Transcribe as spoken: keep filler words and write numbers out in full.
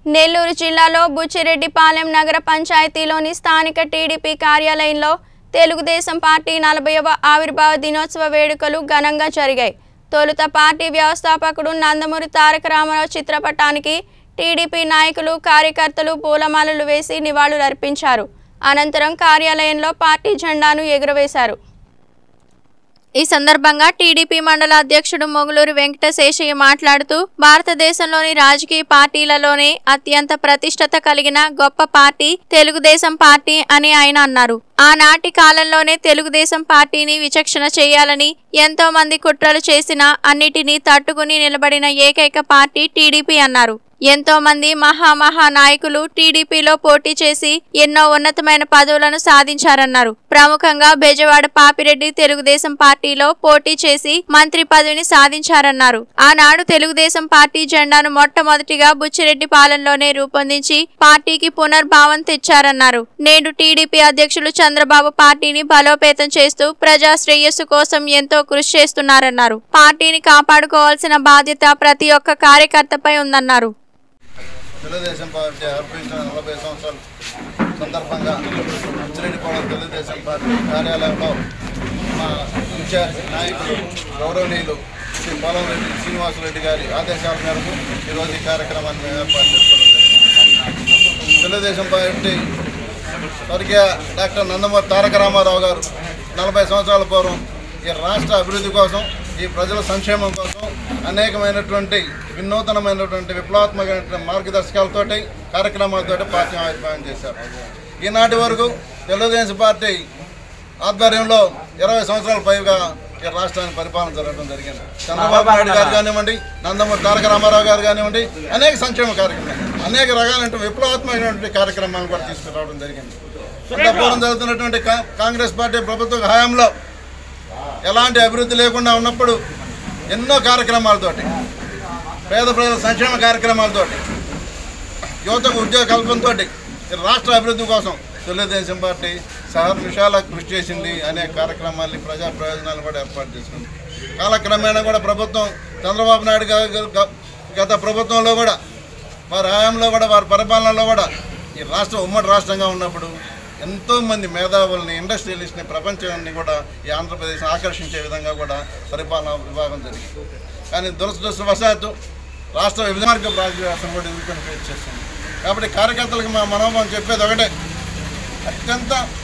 నెల్లూరు జిల్లాలో బుచ్చిరెడ్డిపాలెం నగర పంచాయతీలోని స్థానిక టీడీపీ కార్యాలయంలో తెలుగుదేశం పార్టీ నలభైవ ఆవిర్భావ దినోత్సవ వేడుకలు ఘనంగా జరిగాయి. తొలుత పార్టీ వ్యవస్థాపకుడు నందమూరి తారక రామారావు చిత్రపటానికి టీడీపీ నాయకులు కార్యకర్తలు పూలమాలలు వేసి నివాళులర్పించారు. అనంతరం కార్యాలయంలో పార్టీ జెండాను ఎగురవేశారు. ఈ సందర్భంగా టీడీపీ మండల అధ్యక్షుడు మొగులూరు వెంకటశేషయ్య మాట్లాడుతూ భారతదేశంలోని రాజకీయ పార్టీలలోనే అత్యంత ప్రతిష్టత కలిగిన గొప్ప పార్టీ తెలుగుదేశం పార్టీ అని ఆయన అన్నారు. ఆనాటి కాలంలోనే తెలుగుదేశం పార్టీని విచక్షణ చేయాలని ఎంతో మంది కుట్రలు చేసినా అన్నిటినీ తట్టుకుని నిలబడిన ఏకైక పార్టీ టీడీపీ అన్నారు. ఎంతో మంది మహామహా నాయకులు టీడీపీలో పోటీ చేసి ఎన్నో ఉన్నతమైన పదవులను సాధించారన్నారు. ప్రముఖంగా బెజవాడ పాపిరెడ్డి తెలుగుదేశం పార్టీలో పోటీ చేసి మంత్రి పదవిని సాధించారన్నారు. ఆనాడు తెలుగుదేశం పార్టీ జెండాను మొట్టమొదటిగా బుచ్చిరెడ్డిపాలెంలోనే రూపొందించి పార్టీకి పునర్భావం తెచ్చారన్నారు. నేడు టీడీపీ అధ్యక్షులు చంద్రబాబు పార్టీని బలోపేతం చేస్తూ ప్రజా శ్రేయస్సు కోసం ఎంతో కృషి చేస్తున్నారన్నారు. పార్టీని కాపాడుకోవాల్సిన బాధ్యత ప్రతి ఒక్క కార్యకర్తపై ఉందన్నారు. తెలుగుదేశం పార్టీ ఆరంభించిన నలభై సంవత్సరాల సందర్భంగా బుచ్చిరెడ్డిపాలెం తెలుగుదేశం పార్టీ కార్యాలయంలో మా ఇన్ఛార్జ్ నాయకులు గౌరవనీయులు శ్రీ పోలంరెడ్డి శ్రీనివాసరెడ్డి గారి ఆదేశాల మేరకు ఈరోజు ఈ కార్యక్రమాన్ని ఏర్పాటు చేసుకోవడం జరిగింది. తెలుగుదేశం పార్టీ స్వర్గీయ డాక్టర్ నందమూరి తారక రామారావు గారు నలభై సంవత్సరాల పూర్వం ఈ రాష్ట్ర అభివృద్ధి కోసం, ఈ ప్రజల సంక్షేమం కోసం అనేకమైనటువంటి వినూతనమైనటువంటి విప్లవాత్మకమైన మార్గదర్శకాలతోటి కార్యక్రమాలతోటి పార్టీ ఆవిర్భావం చేశారు. ఈనాటి వరకు తెలుగుదేశం పార్టీ ఆధ్వర్యంలో ఇరవై సంవత్సరాల పైగా ఈ రాష్ట్రాన్ని పరిపాలన జరగడం జరిగింది. చంద్రబాబు నాయుడు గారు కానివ్వండి, నందమూరి తారక రామారావు గారు కానివ్వండి, అనేక సంక్షేమ కార్యక్రమాలు, అనేక రకాలైన విప్లవాత్మకమైనటువంటి కార్యక్రమాలు కూడా తీసుకురావడం జరిగింది. పూర్వం జరుగుతున్నటువంటి కాంగ్రెస్ పార్టీ ప్రభుత్వ హయాంలో ఎలాంటి అభివృద్ధి లేకుండా ఉన్నప్పుడు ఎన్నో కార్యక్రమాలతోటి, పేద ప్రజల సంక్షేమ కార్యక్రమాలతోటి, యువతకు ఉద్యోగ కల్పనతో రాష్ట్ర అభివృద్ధి కోసం తెలుగుదేశం పార్టీ సహర్నిశాల కృషి చేసింది. అనేక కార్యక్రమాలని, ప్రజా ప్రయోజనాలు కూడా ఏర్పాటు చేసుకుంది. కాలక్రమేణా కూడా ప్రభుత్వం చంద్రబాబు నాయుడు గారు గత ప్రభుత్వంలో కూడా, వారి హయాంలో కూడా, వారి పరిపాలనలో కూడా ఈ రాష్ట్రం ఉమ్మడి రాష్ట్రంగా ఉన్నప్పుడు ఎంతోమంది మేధావుల్ని, ఇండస్ట్రియలిస్ట్ని, ప్రపంచాన్ని కూడా ఈ ఆంధ్రప్రదేశ్ ఆకర్షించే విధంగా కూడా పరిపాలనా విభాగం జరిగింది. కానీ దురదృష్టవశాత్తు రాష్ట్ర విభజన మార్గ ప్రాజెక్టు కూడా ఎదుర్కొని ఫేస్ చేస్తుంది. కాబట్టి కార్యకర్తలకు మా మనోభావం చెప్పేది ఒకటే, అత్యంత